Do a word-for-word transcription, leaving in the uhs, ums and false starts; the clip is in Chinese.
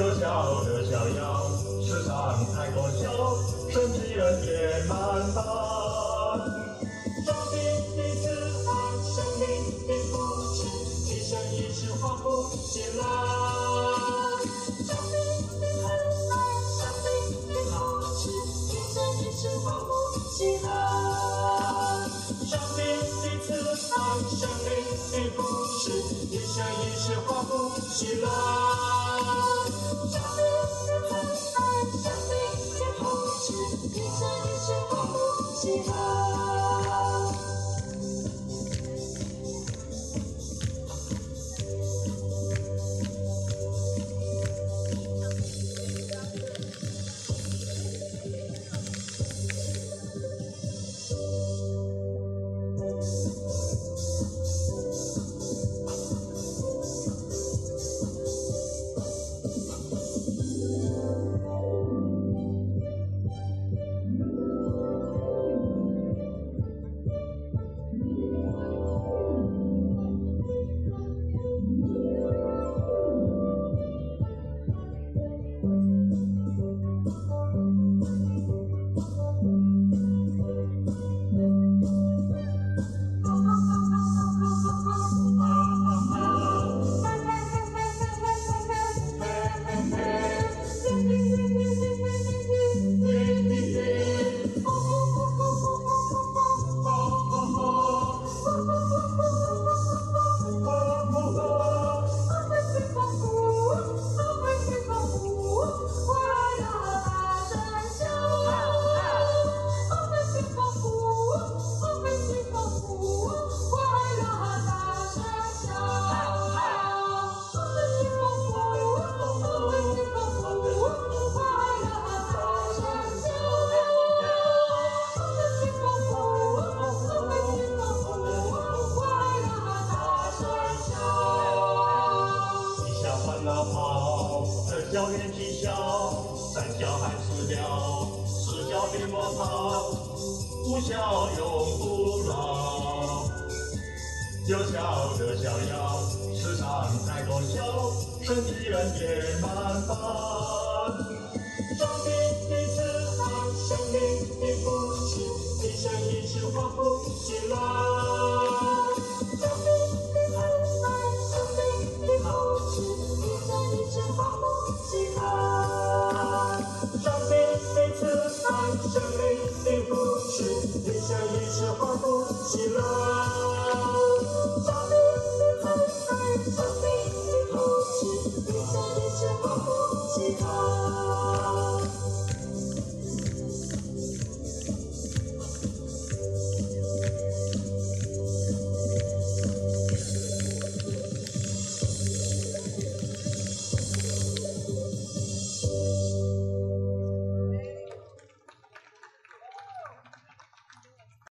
又笑着逍遥，世上太多笑，生气人也难当。 生命的慈爱，生命的福祉，一生一世欢呼喜乐。生命的慈爱，生命的福祉，一生一世欢呼喜乐。生命的慈爱，生命的福祉，一生一世欢呼喜乐。生命的慈爱，生命的福祉，一生一世欢呼喜乐。 小年纪小，三小孩死了，四小病魔逃，五小永不老。又笑着逍遥，世上太多笑，生气人也难当。 生命的慈爱，生命的福祉，一生一世欢呼喜乐。